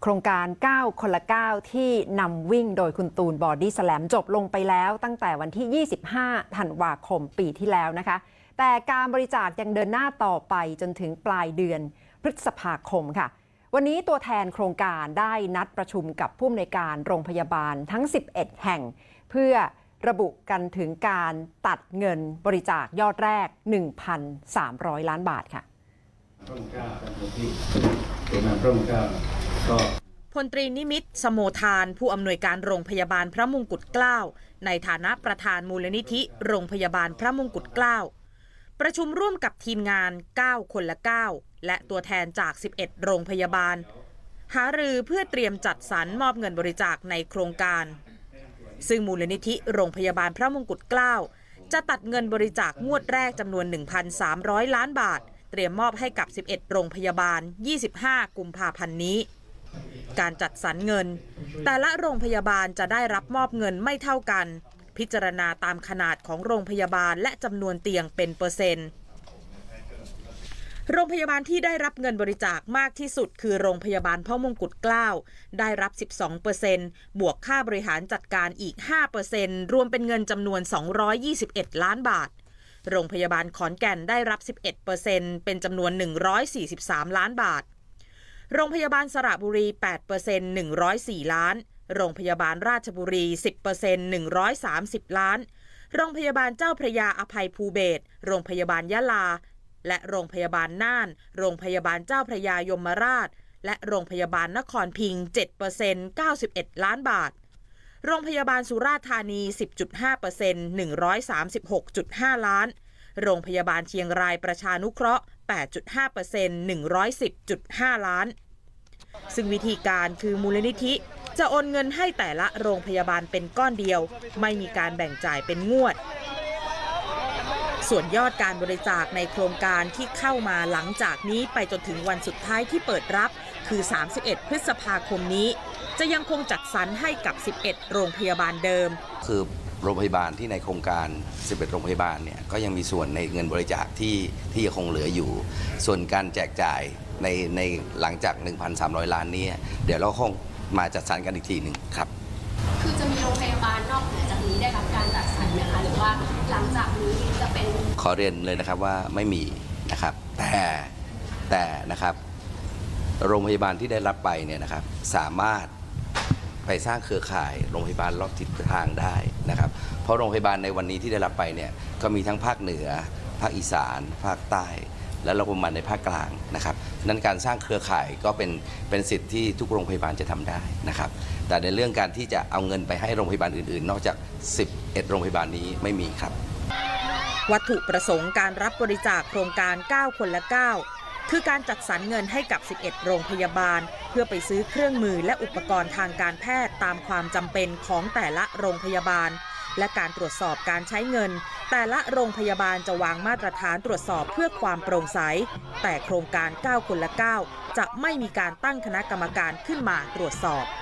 โครงการ9 คนละ 9ที่นำวิ่งโดยคุณตูนบอดี้สแลมจบลงไปแล้วตั้งแต่วันที่ 25 ธันวาคมปีที่แล้วนะคะแต่การบริจาคยังเดินหน้าต่อไปจนถึงปลายเดือนพฤษภาคมค่ะวันนี้ตัวแทนโครงการได้นัดประชุมกับผู้อำนวยการโรงพยาบาลทั้ง 11 แห่งเพื่อระบุกันถึงการตัดเงินบริจาคยอดแรก 1,300 ล้านบาทค่ะพลตรีนิมิตร สโมทานผู้อำนวยการโรงพยาบาลพระมงกุฎเกล้าในฐานะประธานมูลนิธิโรงพยาบาลพระมงกุฎเกล้าประชุมร่วมกับทีมงาน9 คนละ 9และตัวแทนจาก 11 โรงพยาบาลหารือเพื่อเตรียมจัดสรรมอบเงินบริจาคในโครงการซึ่งมูลนิธิโรงพยาบาลพระมงกุฎเกล้าจะตัดเงินบริจาคงวดแรกจำนวน 1,300 ล้านบาทเตรียมมอบให้กับ 11 โรงพยาบาล 25 กุมภาพันธ์นี้การจัดสรรเงินแต่ละโรงพยาบาลจะได้รับมอบเงินไม่เท่ากันพิจารณาตามขนาดของโรงพยาบาลและจำนวนเตียงเป็นเปอร์เซ็นต์โรงพยาบาลที่ได้รับเงินบริจาคมากที่สุดคือโรงพยาบาลพระมงกุฎเกล้าได้รับ 12% บวกค่าบริหารจัดการอีก 5% รวมเป็นเงินจำนวน 221 ล้านบาทโรงพยาบาลขอนแก่นได้รับ 11% เป็นจำนวน 143 ล้านบาทโรงพยาบาลสระบุรี 8% 104 ล้านโรงพยาบาลราชบุรี 10% 130 ล้านโรงพยาบาลเจ้าพระยาอภัยภูเบศรโรงพยาบาลยะลาและโรงพยาบาลน่านโรงพยาบาลเจ้าพระยายมราชและโรงพยาบาลนครพิงค์ 7% 91 ล้านบาทโรงพยาบาลสุราษฎร์ธานี 10.5% 136.5 ล้านโรงพยาบาลเชียงรายประชานุเคราะห์ 8.5% 110.5 ล้านซึ่งวิธีการคือมูลนิธิจะโอนเงินให้แต่ละโรงพยาบาลเป็นก้อนเดียวไม่มีการแบ่งจ่ายเป็นงวดส่วนยอดการบริจาคในโครงการที่เข้ามาหลังจากนี้ไปจนถึงวันสุดท้ายที่เปิดรับคือ31 พฤษภาคมนี้จะยังคงจัดสรรให้กับ11 โรงพยาบาลเดิมคือโรงพยาบาลที่ในโครงการ11 โรงพยาบาลเนี่ยก็ยังมีส่วนในเงินบริจาคที่ยังคงเหลืออยู่ส่วนการแจกจ่ายในหลังจาก 1,300 ล้านนี้เดี๋ยวเราคงมาจัดสรรกันอีกทีหนึ่งครับคือจะมีโรงพยาบาลนอกเหนือจากนี้ได้รับการจัดสรรไหมคะหรือว่าหลังจากนี้จะเป็นขอเรียนเลยนะครับว่าไม่มีนะครับแต่นะครับโรงพยาบาลที่ได้รับไปเนี่ยนะครับสามารถไปสร้างเครือข่ายโรงพยาบาลรอบทิศทางได้นะครับเพราะโรงพยาบาลในวันนี้ที่ได้รับไปเนี่ยก็มีทั้งภาคเหนือภาคอีสานภาคใต้และโรงพยาบาลในภาคกลางนะครับนั้นการสร้างเครือข่ายก็เป็นสิทธิ์ที่ทุกโรงพยาบาลจะทำได้นะครับแต่ในเรื่องการที่จะเอาเงินไปให้โรงพยาบาลอื่นๆนอกจาก11 โรงพยาบาลนี้ไม่มีครับวัตถุประสงค์การรับบริจาคโครงการ9 คนละ 9คือการจัดสรรเงินให้กับ11 โรงพยาบาลเพื่อไปซื้อเครื่องมือและอุปกรณ์ทางการแพทย์ตามความจำเป็นของแต่ละโรงพยาบาลและการตรวจสอบการใช้เงินแต่ละโรงพยาบาลจะวางมาตรฐานตรวจสอบเพื่อความโปร่งใสแต่โครงการ9 คนละ 9จะไม่มีการตั้งคณะกรรมการขึ้นมาตรวจสอบ